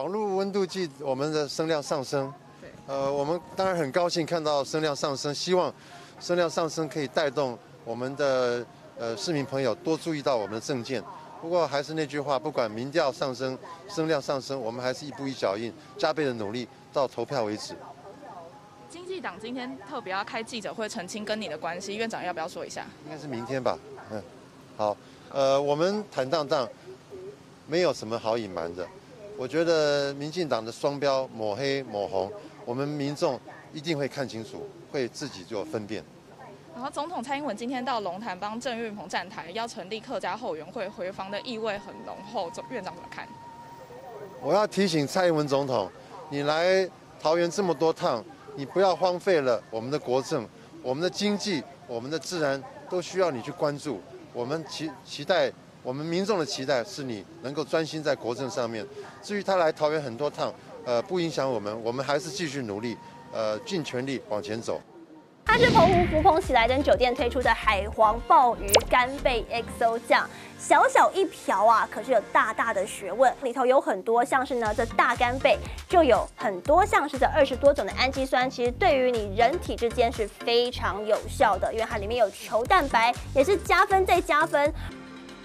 网络温度计我们的声量上升，我们当然很高兴看到声量上升，希望声量上升可以带动我们的市民朋友多注意到我们的政见。不过还是那句话，不管民调上升、声量上升，我们还是一步一脚印，加倍的努力到投票为止。 经济党今天特别要开记者会澄清跟你的关系，院长要不要说一下？ 应该是明天吧。好，我们坦荡荡，没有什么好隐瞒的。我觉得民进党的双标抹黑抹红，我们民众一定会看清楚，会自己做分辨。 然后总统蔡英文今天到龙潭帮郑运鹏站台，要成立客家后援会，回防的意味很浓厚。院长怎么看？ 我要提醒蔡英文总统，你来桃园这么多趟，你不要荒废了我们的国政、我们的经济、我们的自然，都需要你去关注。我们期待。我们民众的期待是你能够专心在国政上面。至于他来桃园很多趟，不影响我们还是继续努力，尽全力往前走。 它是澎湖福朋喜来登酒店推出的海皇鲍鱼干贝 XO 酱，小小一瓢啊，可是有大大的学问，里头有很多像是呢这大干贝就有很多像是这20多种的氨基酸，其实对于你人体之间是非常有效的，因为它里面有球蛋白，也是加分再加分。